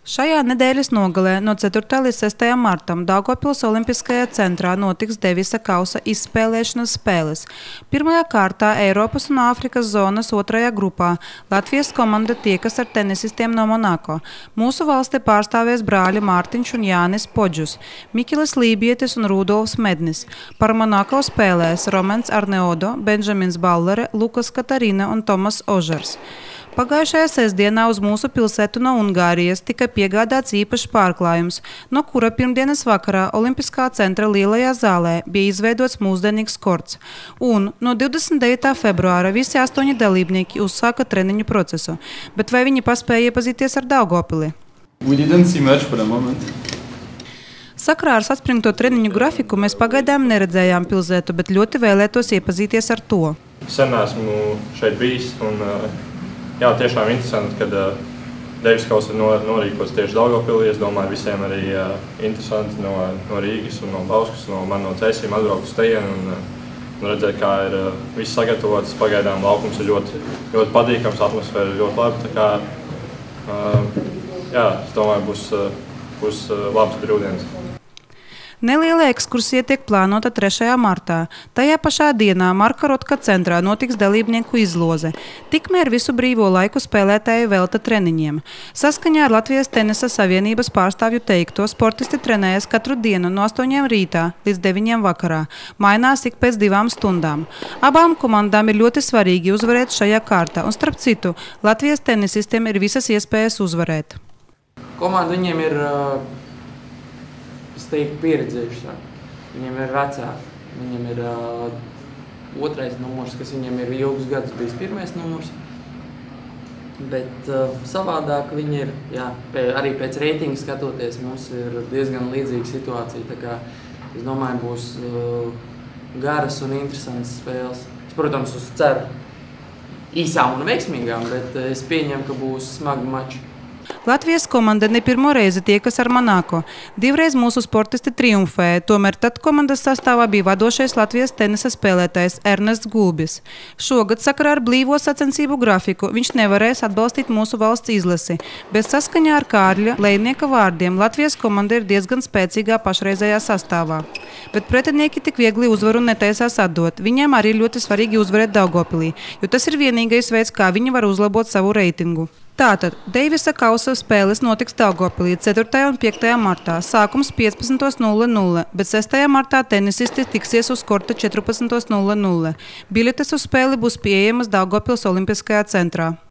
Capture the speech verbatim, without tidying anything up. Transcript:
Šajā nedēļas nogalē no ceturtā līdz sestajam martam Daugavpils Olimpiskajā centrā notiks Deivisa kausa izspēlēšanas spēles. Pirmajā kārtā Eiropas un Āfrikas zonas otrajā grupā Latvijas komanda tiekas ar tenisistiem no Monako. Mūsu valsti pārstāvēs brāļi Mārtiņš un Jānis Podžus, Mikilis Lībietis un Rudolfs Mednis. Par Monako spēlēs Romens Arneodo, Benžamins Ballere, Lukas Katarina un Tomas Ožars. Pagājušajā sestdienā uz mūsu pilsētu no Ungārijas tika piegādāts īpašs pārklājums, no kura pirmdienas vakarā Olimpiskā centra lielajā zālē bija izveidots mūsdienīgs korts. Un no divdesmit devītā februāra visi astoņi dalībnieki uzsāka treniņu procesu. Bet vai viņi paspēja iepazīties ar Daugavpili? Sakrā ar saspringto treniņu grafiku mēs pagaidām neredzējām pilsētu, bet ļoti vēlētos iepazīties ar to. Sen esmu šeit bijis un jā, tiešām interesanti, kad uh, Deivisa kausa ir norīkots tieši Daugavpilī. Es domāju, visiem arī uh, interesanti no, no Rīgas un no Bauskas, no man no Cēsīm atbraukt uz tejienu un, uh, un redzēt, kā ir uh, viss sagatavots. Pagaidām laukums ir ļoti, ļoti padīkams, atmosfēra ir ļoti laba. Tā kā, uh, jā, es domāju, būs, uh, būs uh, labs brīvdienas. Neliela ekskursija tiek plānota trešajā martā. Tajā pašā dienā Marka Rotka centrā notiks dalībnieku izloze. Tikmēr visu brīvo laiku spēlētāji velta treniņiem. Saskaņā ar Latvijas tenisa savienības pārstāvju teikto, sportisti trenējas katru dienu no astoņiem rītā līdz deviņiem vakarā. Mainās ik pēc divām stundām. Abām komandām ir ļoti svarīgi uzvarēt šajā kārtā. Un starp citu, Latvijas tenisistiem ir visas iespējas uzvarēt. Komanda viņiem ir Es teiktu, pieredzējuši. Viņiem ir vecāki. Viņiem ir uh, otrais numurs, kas viņiem ir ilgus gadus bijis pirmais numurs. Bet uh, savādāk viņi ir, jā, pē, arī pēc reitinga skatoties, mums ir diezgan līdzīga situācija. Tā kā, es domāju, būs uh, garas un interesantas spēles. Es, protams, uz ceru īsām un veiksmīgām, bet uh, es pieņemu, ka būs smagi mači. Latvijas komanda ne pirmo reizi tiekas ar Monako. Divreiz mūsu sportisti triumfēja, tomēr tad komandas sastāvā bija vadošais Latvijas tenisa spēlētājs Ernests Gulbis. Šogad sakarā ar blīvo sacensību grafiku viņš nevarēs atbalstīt mūsu valsts izlasi, bet saskaņā ar Kārļa Lejnieka vārdiem Latvijas komanda ir diezgan spēcīgā pašreizējā sastāvā. Bet pretinieki tik viegli uzvaru netaisās atdot. Viņiem arī ļoti svarīgi uzvarēt Daugavpilī, jo tas ir vienīgais veids, kā viņi var uzlabot savu reitingu. Tātad Deivisa kausa spēles notiks Daugavpilī ceturtajā un piektajā martā, sākums piecpadsmit nulle nulle, bet sestajā martā tenisisti tiksies uz korta četrpadsmit nulle nulle. Biļetes uz spēli būs pieejamas Daugavpils Olimpiskajā centrā.